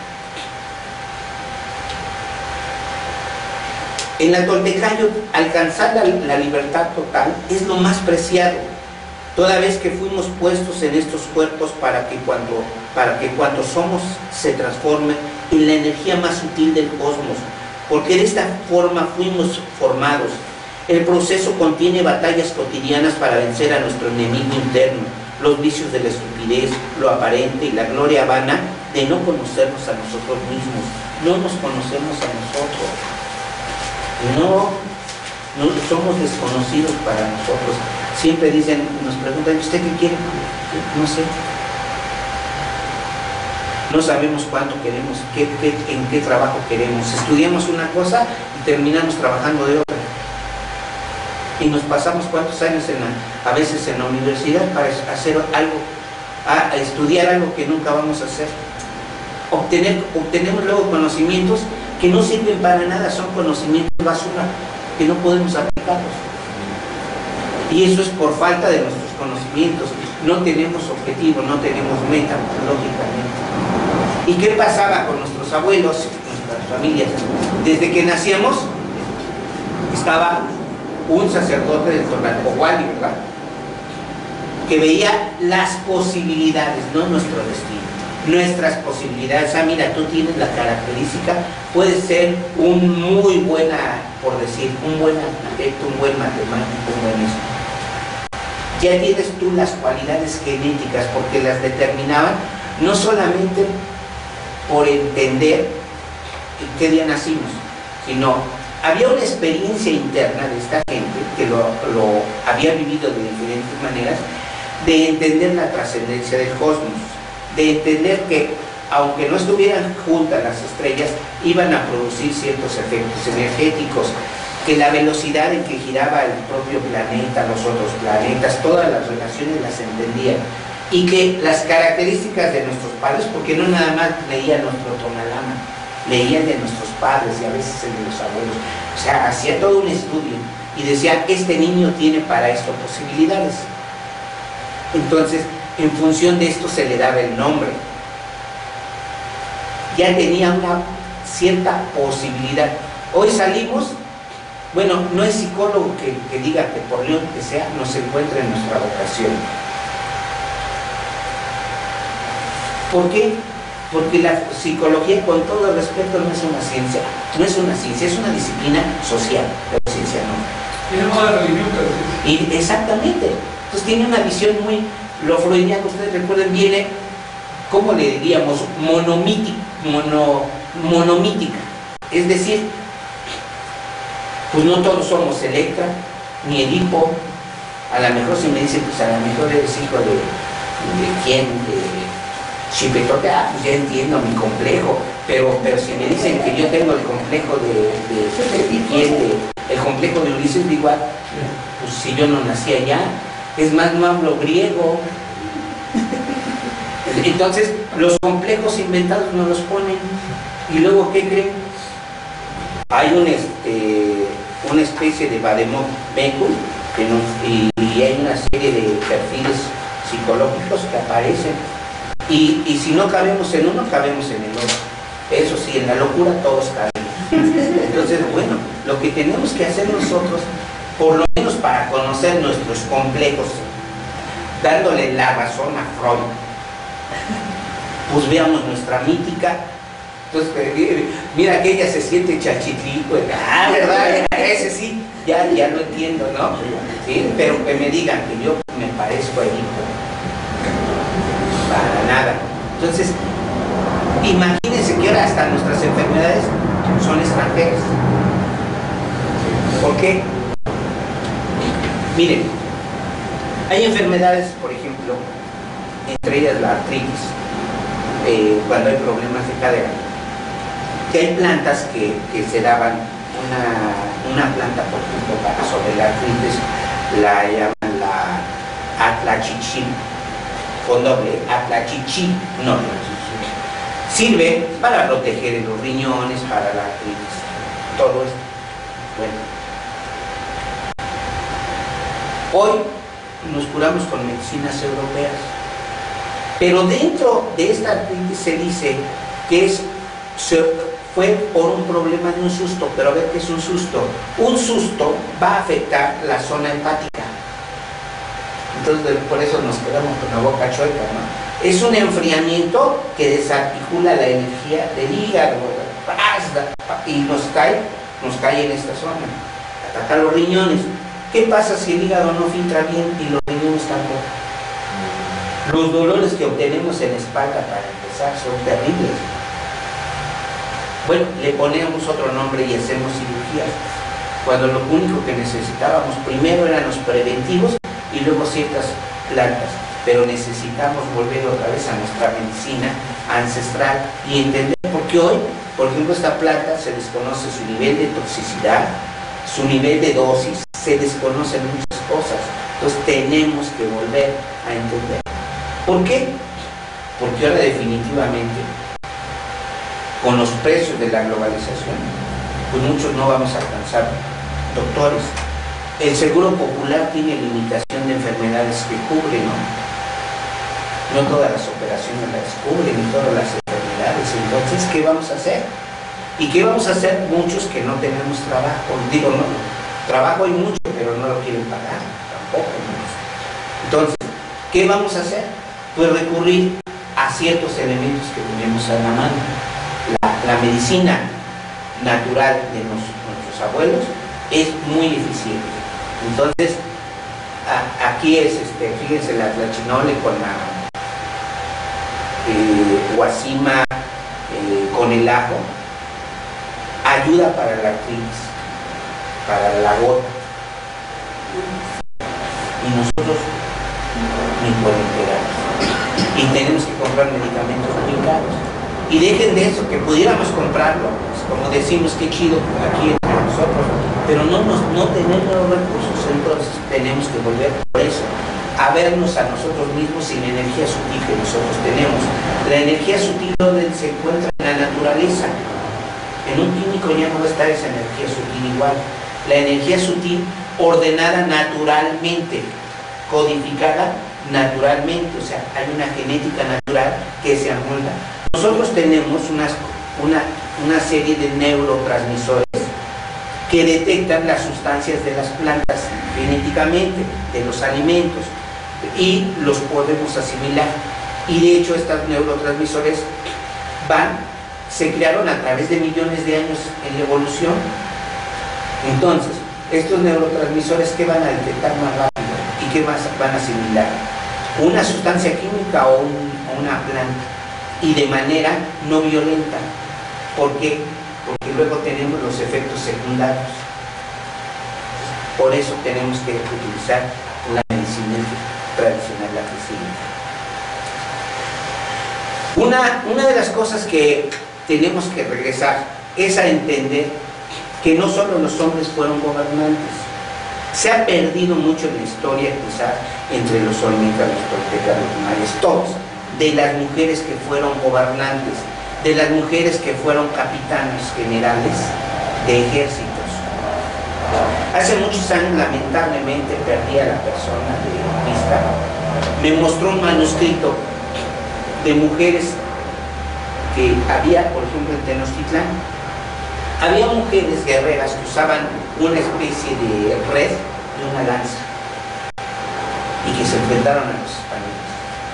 en la Toltecayo alcanzar la libertad total es lo más preciado, toda vez que fuimos puestos en estos cuerpos para que cuando somos se transforme en la energía más sutil del cosmos, porque de esta forma fuimos formados. El proceso contiene batallas cotidianas para vencer a nuestro enemigo interno, los vicios de la estupidez, lo aparente y la gloria vana de no conocernos a nosotros mismos. No nos conocemos a nosotros. No somos desconocidos para nosotros. Siempre dicen, nos preguntan, ¿usted qué quiere? No sé. No sabemos cuánto queremos, en qué trabajo queremos. Estudiamos una cosa y terminamos trabajando de otra. Y nos pasamos cuántos años a veces en la universidad para hacer algo, a estudiar algo que nunca vamos a hacer. Obtenemos luego conocimientos que no sirven para nada, son conocimientos basura, que no podemos aplicarlos. Y eso es por falta de nuestros conocimientos. No tenemos objetivo, no tenemos meta, lógicamente. ¿Y qué pasaba con nuestros abuelos, nuestras familias? Desde que nacíamos, estaba un sacerdote del Tonalpohualli, ¿verdad?, que veía las posibilidades, no nuestro destino, nuestras posibilidades. Mira, tú tienes la característica, puedes ser un muy buena, por decir, un buen arquitecto, un buen matemático, un buen esto. Ya tienes tú las cualidades genéticas, porque las determinaban no solamente por entender en qué día nacimos, sino había una experiencia interna de esta gente que lo había vivido de diferentes maneras, de entender la trascendencia del cosmos, de entender que aunque no estuvieran juntas las estrellas, iban a producir ciertos efectos energéticos, que la velocidad en que giraba el propio planeta, los otros planetas, todas las relaciones las entendían, y que las características de nuestros padres, porque no nada más leían nuestro Tonalama, leían de nuestros padres y a veces el de los abuelos, o sea, hacía todo un estudio y decía, este niño tiene para esto posibilidades. Entonces, en función de esto se le daba el nombre. Ya tenía una cierta posibilidad. Hoy salimos, bueno, no es psicólogo que diga que por león que sea, nos encuentra en nuestra vocación. ¿Por qué? Porque la psicología, con todo el respeto, no es una ciencia. No es una ciencia, es una disciplina social. La ciencia no. Tiene una religión, pero sí. Y exactamente. Entonces tiene una visión muy, lo freudiano, ustedes recuerden, viene, ¿cómo le diríamos? Monomítica. Es decir, pues no todos somos Electra, ni Edipo. A lo mejor si me dicen, pues a lo mejor eres hijo de quién, de Chipetote, pues ya entiendo mi complejo, pero si me dicen que yo tengo el complejo el complejo de Ulises, digo, pues si yo no nací allá, es más, no hablo griego. Entonces, los complejos inventados nos los ponen. Y luego, ¿qué creen? Hay una especie de Vademecum y hay una serie de perfiles psicológicos que aparecen. Y si no cabemos en uno, cabemos en el otro. Eso sí, en la locura todos cabemos. Entonces, bueno, lo que tenemos que hacer nosotros, por lo menos para conocer nuestros complejos, dándole la razón a Freud, pues veamos nuestra mítica. Entonces, mira que ella se siente chachitlico, ¿verdad? Ese sí, ya lo entiendo, ¿no? ¿Sí? Pero que me digan que yo me parezco a Edipo, para nada. Entonces, imagínense que ahora hasta nuestras enfermedades son extranjeras. ¿Por qué? Miren, hay enfermedades, por ejemplo, entre ellas la artritis, cuando hay problemas de cadera, que hay plantas que se daban una planta, por ejemplo, para sobre la artritis, la llaman la atlachichi, con doble, atlachichi, no, sirve para proteger los riñones, para la artritis, todo esto. Bueno, hoy nos curamos con medicinas europeas, pero dentro de esta artritis se dice que fue por un problema de un susto. Pero a ver qué es un susto. Un susto va a afectar la zona hepática. Entonces por eso nos quedamos con la boca chueca, ¿no? Es un enfriamiento que desarticula la energía del hígado y nos cae en esta zona. Ataca los riñones. ¿Qué pasa si el hígado no filtra bien y los riñones tampoco? Los dolores que obtenemos en la espalda, para empezar, son terribles. Bueno, le ponemos otro nombre y hacemos cirugía, cuando lo único que necesitábamos primero eran los preventivos y luego ciertas plantas, pero necesitamos volver otra vez a nuestra medicina ancestral y entender por qué hoy, por ejemplo, esta planta se desconoce su nivel de toxicidad, su nivel de dosis, se desconocen muchas cosas. Entonces tenemos que volver a entender. ¿Por qué? Porque ahora definitivamente, con los precios de la globalización, pues muchos no vamos a alcanzar doctores. El seguro popular tiene limitación de enfermedades que cubre, ¿no? No todas las operaciones las cubren, ni todas las enfermedades. Entonces, ¿qué vamos a hacer? ¿Y qué vamos a hacer muchos que no tenemos trabajo? Digo, no, trabajo hay mucho, pero no lo quieren pagar, tampoco. ¿No? Entonces, ¿qué vamos a hacer? Pues recurrir a ciertos elementos que tenemos a la mano. La medicina natural de nuestros abuelos es muy eficiente. Entonces, aquí es, fíjense, la tlachinole con la guasima, con el ajo, ayuda para la artritis, para la gota. Y nosotros ni por enterarnos. Y tenemos que comprar medicamentos muy caros. Y dejen de eso, que pudiéramos comprarlo, pues, como decimos, qué chido aquí entre nosotros, pero no tenemos los recursos. Entonces tenemos que volver por eso a vernos a nosotros mismos y la energía sutil que nosotros tenemos. La energía sutil donde se encuentra en la naturaleza. En un químico ya no va a estar esa energía sutil igual. La energía sutil ordenada naturalmente, codificada naturalmente, o sea, hay una genética natural que se amolda. Nosotros tenemos una serie de neurotransmisores que detectan las sustancias de las plantas genéticamente, de los alimentos, y los podemos asimilar. Y de hecho estos neurotransmisores se crearon a través de millones de años en la evolución. Entonces, estos neurotransmisores, ¿qué van a detectar más rápido? ¿Y qué más van a asimilar? Una sustancia química o una planta, y de manera no violenta. ¿Por qué? Porque luego tenemos los efectos secundarios. Por eso tenemos que utilizar la medicina tradicional, la que sigue. Una de las cosas que tenemos que regresar es a entender que no solo los hombres fueron gobernantes. Se ha perdido mucho en la historia, quizás, entre los olmecas, los toltecas, los mayas, todos, de las mujeres que fueron gobernantes. de las mujeres que fueron capitanes generales de ejércitos. Hace muchos años, lamentablemente, perdí a la persona de vista. Me mostró un manuscrito de mujeres que había, por ejemplo, en Tenochtitlán. Había mujeres guerreras que usaban una especie de red y una lanza y que se enfrentaron a los españoles.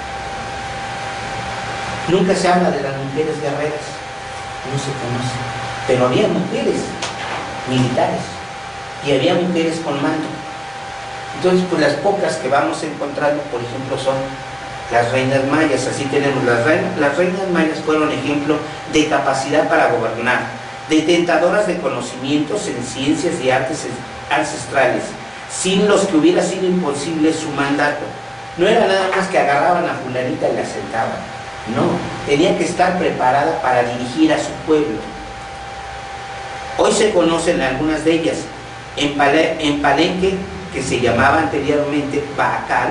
Nunca se habla de las mujeres guerreras, no se conoce, pero había mujeres militares y había mujeres con mando. Entonces, pues las pocas que vamos encontrando, por ejemplo, son las reinas mayas. Así tenemos las reinas mayas fueron ejemplo de capacidad para gobernar, detentadoras de conocimientos en ciencias y artes ancestrales, sin los que hubiera sido imposible su mandato. No era nada más que agarraban a fulanita y la sentaban, no, tenía que estar preparada para dirigir a su pueblo. Hoy se conocen algunas de ellas. En Palenque, que se llamaba anteriormente Bacal,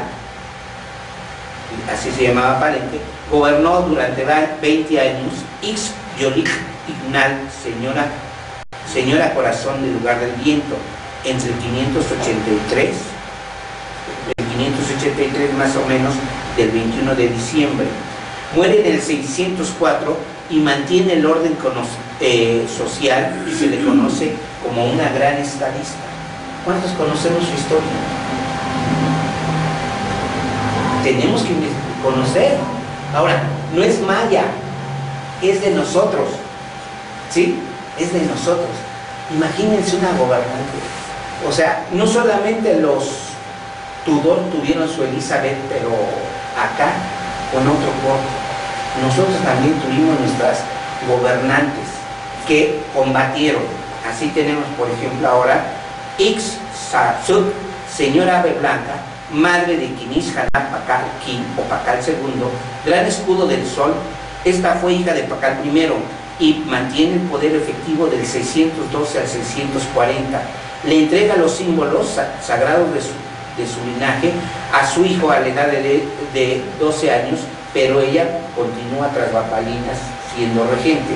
así se llamaba Palenque, gobernó durante 20 años Ixyolik Ignal, señora Corazón del Lugar del Viento, entre el 583 más o menos, del 21 de diciembre. Muere en el 604 y mantiene el orden social y se le conoce como una gran estadista. ¿Cuántos conocemos su historia? Tenemos que conocer. Ahora, no es maya, es de nosotros, ¿sí? Es de nosotros. Imagínense una gobernante. O sea, no solamente los Tudor tuvieron su Elizabeth, pero acá, con otro corte. Nosotros también tuvimos nuestras gobernantes que combatieron. Así tenemos, por ejemplo, ahora Ixtaczoc, señora Ave Blanca, madre de Quinixhalá Pacal Quin o Pacal II, gran escudo del sol. Esta fue hija de Pacal I y mantiene el poder efectivo del 612 al 640. Le entrega los símbolos sagrados de su linaje a su hijo a la edad de 12 años, pero ella continúa tras bambalinas siendo regente.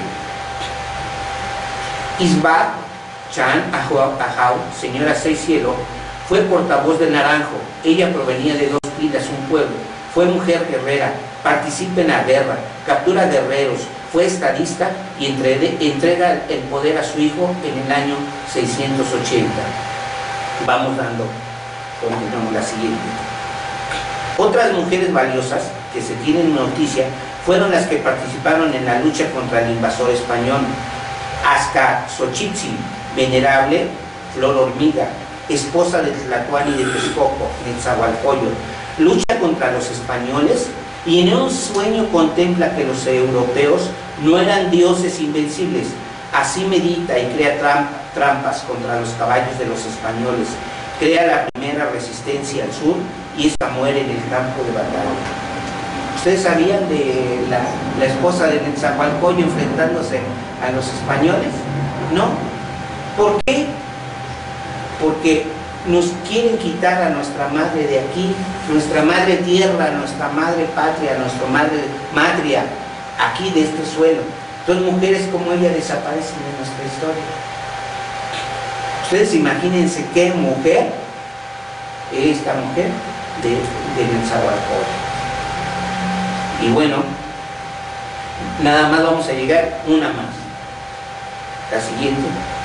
Isba Chan Ajau, señora Seis Cielo, fue portavoz de Naranjo. Ella provenía de Dos Pilas, un pueblo. Fue mujer guerrera, participa en la guerra, captura guerreros, fue estadista y entrega el poder a su hijo en el año 680. Vamos continuamos la siguiente. Otras mujeres valiosas que se tienen noticia fueron las que participaron en la lucha contra el invasor español. Axcaxochitzin, venerable Flor Hormiga, esposa de Tlatoani de Texcoco, Netzahualcoyotl, lucha contra los españoles y en un sueño contempla que los europeos no eran dioses invencibles. Así medita y crea trampas contra los caballos de los españoles. Crea la primera resistencia al sur y esta muere en el campo de batalla. ¿Ustedes sabían de la esposa de Netzahualcoyotl enfrentándose a los españoles? ¿No? ¿Por qué? Porque nos quieren quitar a nuestra madre de aquí, nuestra madre tierra, nuestra madre patria, nuestra madre matria, aquí de este suelo. Entonces mujeres como ella desaparecen de nuestra historia. Ustedes imagínense qué mujer, esta mujer de Netzahualcoyotl. Y bueno, nada más vamos a llegar una más. La siguiente.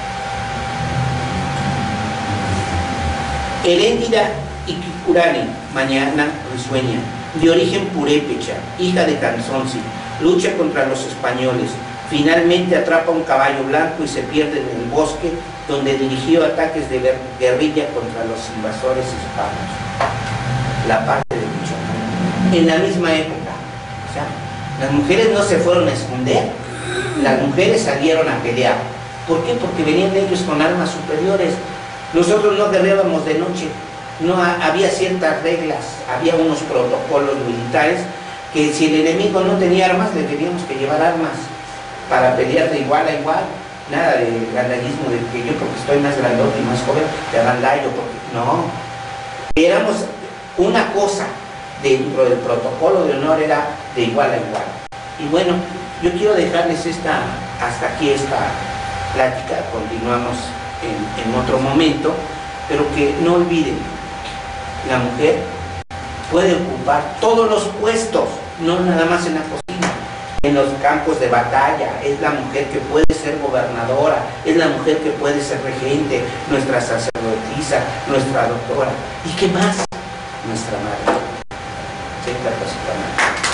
Heréndira Iquicurani, mañana risueña, de origen purépecha, hija de Tanzonsi, lucha contra los españoles. Finalmente atrapa un caballo blanco y se pierde en el bosque, donde dirigió ataques de guerrilla contra los invasores hispanos. La parte de Michoacán. En la misma época, o sea, las mujeres no se fueron a esconder, las mujeres salieron a pelear. ¿Por qué? Porque venían ellos con armas superiores. Nosotros no guerreábamos de noche, no había ciertas reglas, había unos protocolos militares que si el enemigo no tenía armas, le teníamos que llevar armas para pelear de igual a igual. Nada de gandallismo de que yo porque estoy más grandote y más joven te agandallo, porque no. Éramos una cosa dentro del protocolo de honor, era de igual a igual. Y bueno, yo quiero dejarles hasta aquí esta plática, continuamos en otro momento, pero que no olviden, la mujer puede ocupar todos los puestos, no nada más en la cocina, en los campos de batalla. Es la mujer que puede ser gobernadora, es la mujer que puede ser regente, nuestra sacerdotisa, nuestra doctora. ¿Y qué más? Nuestra madre. Sí,